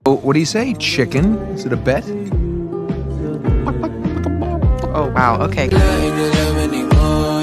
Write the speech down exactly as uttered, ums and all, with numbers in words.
Oh, what do you say? Chicken? Is it a bet? Oh, wow. Okay.